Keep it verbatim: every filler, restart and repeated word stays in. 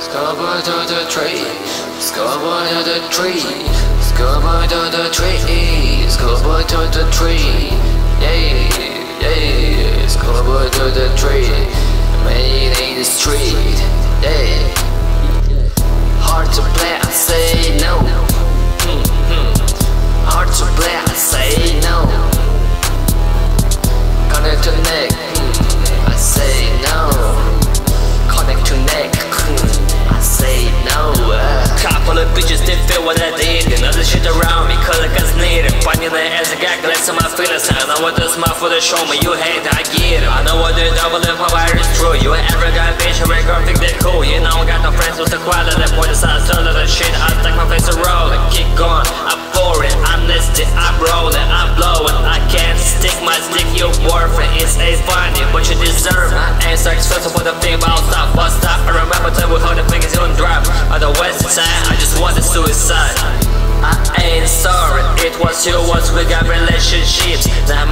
SkoolBoy two twenty-three, SkoolBoy two twenty-three, SkoolBoy two twenty-three, SkoolBoy two twenty-three, yeah, yeah, SkoolBoy two twenty-three, made in the street, yeah. Hard to play, I say no. Mm-hmm. Hard to play, I say no. Connect to neck, mm, I say no. Connect to neck, mm, I say no. Couple of bitches did feel what I did, and other shit around me cause I got needed. Funny that as a guy, glad some my feelings. I know what the smile for the show me, you hate, I get it. I know what the double and pop is true. You ever got a bitch or a girl think they cool. You know I got no friends with the quality that point aside, turn of the shit. I stack my face a roll, I keep going. I'm boring, I'm listed, I'm rolling, I'm blowing. I can't stick my stick, your boyfriend. It's a funny, but you deserve it. I ain't so expensive for the thing about stop, but stop. I remember time we hold the fingers on drop. On the west side, I just wanted suicide. I ain't sorry, it was you once we got relationships. Now